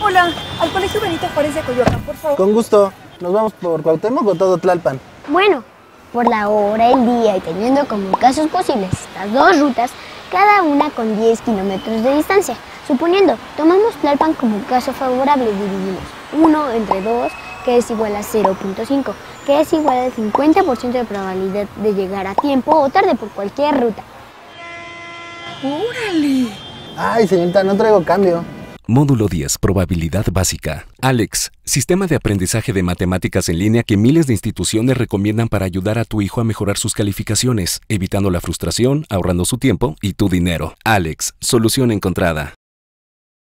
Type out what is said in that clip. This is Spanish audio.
Hola, al Colegio Benito Juárez de Coyoacán, por favor. Con gusto. ¿Nos vamos por Cuauhtémoc o todo Tlalpan? Bueno, por la hora, el día y teniendo como casos posibles estas dos rutas, cada una con 10 kilómetros de distancia. Suponiendo, tomamos Tlalpan como caso favorable, dividimos 1 entre 2, que es igual a 0.5, que es igual al 50% de probabilidad de llegar a tiempo o tarde por cualquier ruta. ¡Órale! Ay, señorita, no traigo cambio. Módulo 10, Probabilidad Básica. ALEKS, sistema de aprendizaje de matemáticas en línea que miles de instituciones recomiendan para ayudar a tu hijo a mejorar sus calificaciones, evitando la frustración, ahorrando su tiempo y tu dinero. ALEKS, solución encontrada.